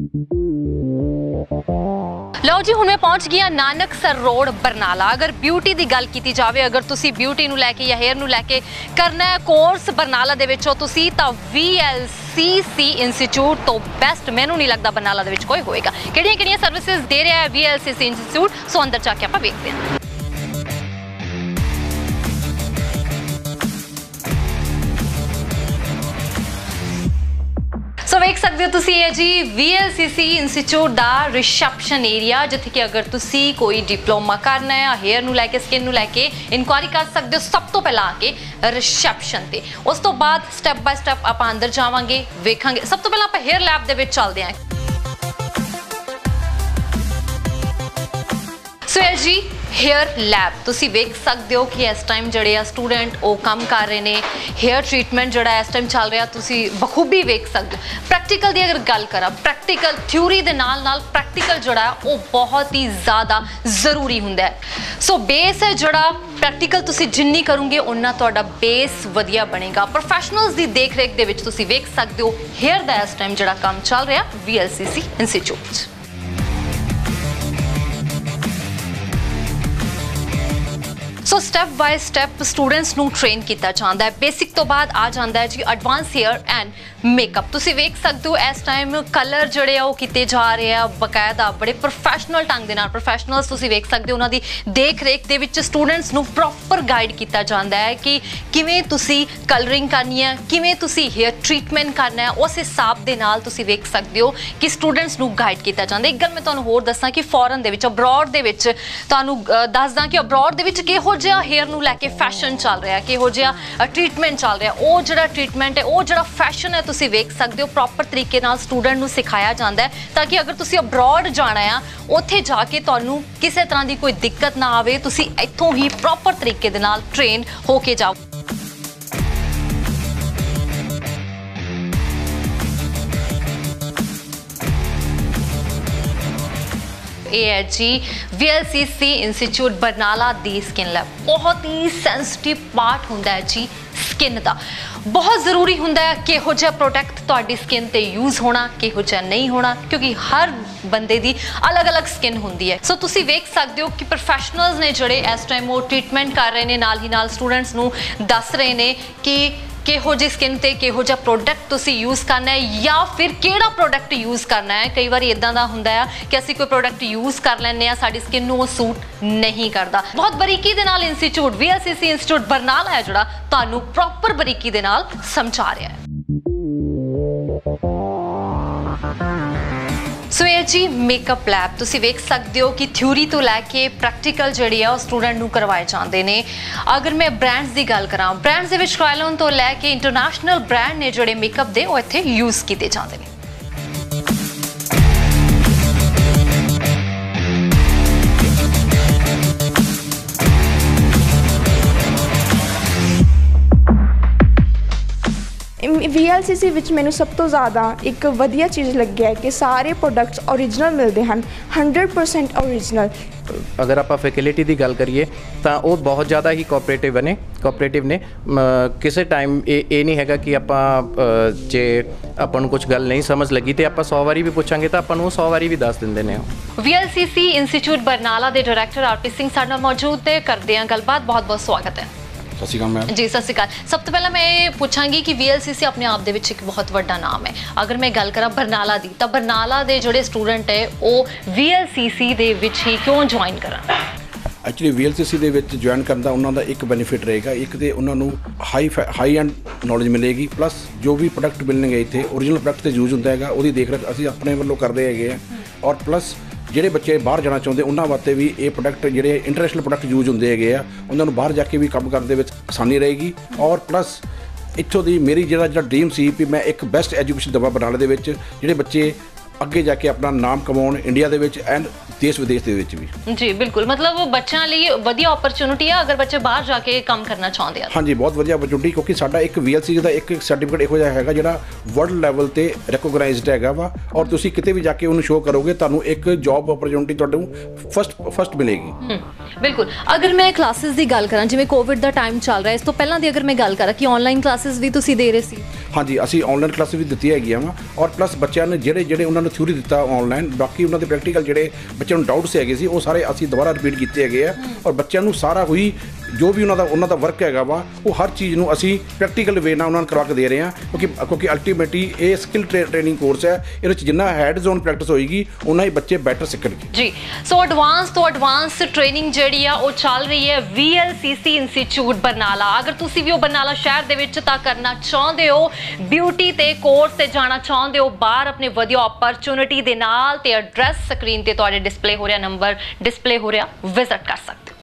लो जी हुण मैं पहुंच गई नानकसर रोड बरनाला। अगर ब्यूटी की गल की जाए, अगर तुसी ब्यूटी नूं लैके या हेयर नूं लैके करना है कोर्स बरनाला दे विचों तुसी तां VLCC इंस्टीट्यूट तो बेस्ट मैनू नहीं लगता बरनाला दे विच कोई होएगा। किहड़ियां सर्विसेज दे रहा है VLCC इंस्टीट्यूट, सो अंदर जाके आपां वेखदे हां। सो वेख सकते हो तुसी है जी VLCC इंस्टीट्यूट दा रिसैप्शन एरिया, जिथे कि अगर तुसी कोई डिप्लोमा करना है हेयर नूं लैके स्किन नूं लैके इनक्वायरी कर सकते हो सब तो पहला आके रिसैप्शन ते। उस तो बाद स्टैप बाय स्टैप आपां अंदर जावांगे, वेखांगे। सब तो पहला आपां हेयर लैब दे विच चलदे हां। सो है जी हेयर लैब, तुसी वेख सकते हो कि इस टाइम जड़े आ स्टूडेंट वो काम कर रहे हैं। हेयर ट्रीटमेंट जड़ा इस टाइम चल रहा तुसी बखूबी वेख सकते हो। प्रैक्टिकल की अगर गल करा, प्रैक्टिकल थ्योरी के नाल नाल प्रैक्टिकल जड़ा वो बहुत ही ज़्यादा जरूरी हुंदा है। सो बेस है जड़ा प्रैक्टिकल तुसी जिन्नी करोगे उन्ना तुहाडा बेस वधिया बनेगा। प्रोफैशनल्स की देख रेख दे विच तुसी वेख सकते हो हेयर का इस टाइम जड़ा काम चल रहा VLCC institute. So step by step students नूं ट्रेन किया जाता है। बेसिक तो बाद आ जाता है जी एडवांस हेयर एंड मेकअप। तुसी वेख सकते हो इस टाइम कलर जड़े आ किए जा रहे हैं बकायदा बड़े प्रोफैशनल ढंग दे नाल। प्रोफैशनल्स तुसी वेख सकते हो उन्हां दी देख रेख दे विच स्टूडेंट्स नूं प्रॉपर गाइड किया जाता है कि किवें तुसी कलरिंग करनी है, किवें तुसी हेयर ट्रीटमेंट करना है। उस हिसाब दे नाल तुसी वेख सकते हो कि स्टूडेंट्स नूं गाइड किया जाता है। एक गल मैं तुहानूं होर दस्सां कि फॉरन दे विच अब्रॉड दे विच तुहानूं दसदा कि अब्रॉड दे विच किहो जिहा हेयर नूं लैके फैशन चल रहा है, किहो जिहा ट्रीटमेंट चल रहा है। वो जिहड़ा ट्रीटमेंट है वो जिहड़ा फैशन है तुसी वेख सकते हो प्रॉपर तरीके नाल स्टूडेंट नूं सिखाया जाता है, ताकि अगर तुसी अब्रॉड जाना है उत्थे जाके तुहानूं किसी तरह की कोई दिक्कत ना आवे, तुसी इत्थों ही प्रॉपर तरीके दे नाल ट्रेन होके जाओ। ये है जी VLCC इंस्टीट्यूट बरनाला दी स्किन लैब। बहुत ही सेंसिटिव पार्ट हुंदा है जी स्किन का। बहुत जरूरी हुंदा है किहो जिहा प्रोडक्ट तुहाडी स्किन ते यूज़ होना, किहो जिहा नहीं होना, क्योंकि हर बंदे दी अलग अलग स्किन हुंदी है। सो तुसी वेख सकते हो कि प्रोफैशनल्स ने जड़े इस टाइम वो ट्रीटमेंट कर रहे हैं, नाल ही नाल स्टूडेंट्स नूं दस रहे हैं कि किहो जी स्किन ते किहो जिहा प्रोडक्ट तुसी यूज़ करना है या फिर केड़ा प्रोडक्ट यूज़ करना है। कई बार इदां दा हुंदा है कि असीं कोई प्रोडक्ट यूज़ कर लैंदे आ, साडी स्किन नूं सूट नहीं करता। बहुत बरीकी दे नाल इंस्टीट्यूट VLCC इंस्टीट्यूट बरनाला है जिहड़ा तुहानूं प्रॉपर बरीकी दे नाल समझा रहा है। सो ये जी मेकअप लैब, तुसी वेख सकते हो कि थ्योरी तो लैके प्रैक्टिकल जिहड़ी है स्टूडेंट नूं करवाए जाते हैं। अगर मैं ब्रांड्स की गल करा, ब्रांड्स दे विच क्रायलॉन तो लैके इंटरनेशनल ब्रांड ने जिहड़े मेकअप दे वो इत्थे यूज़ किए जाते हैं। VLCC विच मैनू सब तो ज़्यादा एक वधिया चीज़ लगी है कि सारे प्रोडक्ट्स ओरिजिनल मिलते हैं, 100% ओरिजिनल। अगर आप फैसिलिटी की गल करिए तो वो बहुत ज़्यादा ही कोऑपरेटिव ने किसी टाइम ये नहीं है कि आप जे अपन कुछ गल नहीं समझ लगी तो आप 100 बारी भी पूछांगे तो अपन 100 बारी भी दस देंगे ने। VLCC इंस्टीट्यूट बरनाला के डायरैक्टर RP सिंह साडे नाल मौजूद है, करते हैं गलबात। बहुत बहुत स्वागत है जी। सत श्री अकाल। सब तो पहला मैं पूछांगी कि VLCC अपने आप दे विच एक बहुत बड़ा नाम है। अगर मैं गल करा बरनाला दी, तो बरनाला दे जिहड़े स्टूडेंट है वो VLCC दे विच ही क्यों ज्वाइन करन? एक्चुअली VLCC दे विच ज्वाइन करन दा उन्हां दा एक बेनीफिट रहेगा, एक तो उन्होंने हाई एंड नॉलेज मिलेगी, प्लस जो भी प्रोडक्ट मिलणगे इत्थे ओरिजिनल प्रोडक्ट ते यूज़ हुंदा हैगा, उहदी देख रेख असीं अपने वल्लों करदे हैगे आ। और प्लस ਜਿਹੜੇ ਬੱਚੇ ਬਾਹਰ ਜਾਣਾ ਚਾਹੁੰਦੇ ਉਹਨਾਂ ਵਾਸਤੇ ਵੀ ਇਹ ਪ੍ਰੋਡਕਟ ਜਿਹੜੇ ਇੰਟਰਨੈਸ਼ਨਲ ਪ੍ਰੋਡਕਟ ਯੂਜ਼ ਹੁੰਦੇ ਹੈਗੇ ਆ, ਉਹਨਾਂ ਨੂੰ ਬਾਹਰ ਜਾ ਕੇ ਵੀ ਕੰਮ ਕਰਨ ਦੇ ਵਿੱਚ ਆਸਾਨੀ ਰਹੇਗੀ। ਔਰ ਪਲੱਸ ਇੱਥੋਂ ਦੀ ਮੇਰੀ ਜਿਹੜਾ ਡ੍ਰੀਮ ਸੀ ਵੀ ਮੈਂ ਇੱਕ ਬੈਸਟ ਐਜੂਕੇਸ਼ਨ ਦੇਵਾਂ ਬਰਨਾਲੇ ਦੇ ਵਿੱਚ, ਜਿਹੜੇ ਬੱਚੇ ਅੱਗੇ ਜਾ ਕੇ ਆਪਣਾ ਨਾਮ ਕਮਾਉਣ ਇੰਡੀਆ ਦੇ ਵਿੱਚ ਐਂਡ देश विदेश ਦੇ ਵਿੱਚ ਵੀ। जी बिल्कुल, मतलब ਬੱਚਿਆਂ ਲਈ ਵਧੀਆ ਓਪਰਚੁਨਿਟੀ ਹੈ ਅਗਰ ਬੱਚੇ ਬਾਹਰ ਜਾ ਕੇ ਕੰਮ ਕਰਨਾ ਚਾਹੁੰਦੇ ਆ। ਹਾਂਜੀ ਬਹੁਤ ਵਧੀਆ ਓਪਰਚੁਨਿਟੀ, ਕਿਉਂਕਿ ਸਾਡਾ ਇੱਕ VLCC ਦਾ ਇੱਕ ਸਰਟੀਫਿਕੇਟ ਇਹੋ ਜਿਹਾ ਹੈਗਾ ਜਿਹੜਾ ਵਰਲਡ ਲੈਵਲ ਤੇ ਰੈਕੋਗਨਾਈਜ਼ਡ ਹੈਗਾ ਵਾ, ਔਰ ਤੁਸੀਂ ਕਿਤੇ ਵੀ ਜਾ ਕੇ ਉਹਨੂੰ ਸ਼ੋਅ ਕਰੋਗੇ ਤੁਹਾਨੂੰ ਇੱਕ ਜੌਬ ਓਪਰਚੁਨਿਟੀ ਤੁਹਾਨੂੰ ਫਸਟ ਮਿਲੇਗੀ। बिल्कुल, अगर मैं क्लासेस की गल करा, जिवें कोविड का टाइम चल रहा है, इस तो पहलां दी अगर मैं गल करा कि ऑनलाइन क्लासेस भी तुसीं दे रहे सी? हाँ जी, असीं ऑनलाइन क्लासेस भी दित्तियां हैगियां वा, और प्लस बच्चों ने ਜਿਹੜੇ ਉਹਨਾਂ ਨੂੰ ਨੂੰ ਥਿਊਰੀ ਦਿੱਤਾ ਆਨਲਾਈਨ, ਬਾਕੀ ਉਹਨਾਂ ਦੇ ਪ੍ਰੈਕਟੀਕਲ ਜਿਹੜੇ ਬੱਚਿਆਂ ਨੂੰ ਡਾਊਟਸ ਹੈਗੇ ਸੀ ਉਹ ਸਾਰੇ ਅਸੀਂ ਦੁਬਾਰਾ ਰਿਪੀਟ ਕੀਤੇ ਹੈਗੇ ਆ, ਔਰ ਬੱਚਿਆਂ ਨੂੰ ਸਾਰਾ ਹੋਈ ਜੋ ਵੀ ਉਹਨਾਂ ਦਾ ਵਰਕ ਹੈਗਾ ਵਾ ਉਹ ਹਰ ਚੀਜ਼ ਨੂੰ ਅਸੀਂ ਪ੍ਰੈਕਟੀਕਲ ਵੇ ਨਾਲ ਉਹਨਾਂ ਨੂੰ ਕਰਵਾ ਕੇ ਦੇ ਰਹੇ ਹਾਂ, ਕਿਉਂਕਿ ਅਲਟੀਮੇਟਲੀ ਇਹ ਸਕਿੱਲ ਟ੍ਰੇਨਿੰਗ ਕੋਰਸ ਹੈ, ਇਹਦੇ ਵਿੱਚ ਜਿੰਨਾ ਹੈਡ ਜ਼ੋਨ ਪ੍ਰੈਕਟਿਸ ਹੋਏਗੀ ਉਹਨਾਂ ਹੀ ਬੱਚੇ ਬੈਟਰ ਸਿੱਖਣਗੇ ਜੀ। ਸੋ ਐਡਵਾਂਸ ਤੋਂ ਐਡਵਾਂਸ ਟ੍ਰੇਨਿੰਗ ਜਿਹੜੀ ਆ ਉਹ ਚੱਲ ਰਹੀ ਹੈ VLCC ਇੰਸਟੀਚਿਊਟ ਬਰਨਾਲਾ। ਅਗਰ ਤੁਸੀਂ ਵੀ ਉਹ ਬਰਨਾਲਾ ਸ਼ਹਿਰ ਦੇ ਵਿੱਚ ਤਾਂ ਕਰਨਾ ਚਾਹੁੰਦੇ ਹੋ, ਬਿਊਟੀ ਤੇ ਕੋਰਸ ਤੇ ਜਾਣਾ ਚਾਹੁੰਦੇ ਹੋ ਬਾਹਰ ਆਪਣੇ ਵਧੀਆ ਓਪਰਚੁਨਿਟੀ ਦੇ ਨਾਲ, ਤੇ ਐਡਰੈਸ ਸਕਰੀਨ ਤੇ ਤੁਹਾਡੇ ਡਿਸਪਲੇ ਹੋ ਰਿਹਾ, ਨੰਬਰ ਡਿਸਪਲੇ ਹੋ ਰਿਹਾ, ਵਿਜ਼ਿਟ ਕਰ ਸਕਦੇ ਹੋ।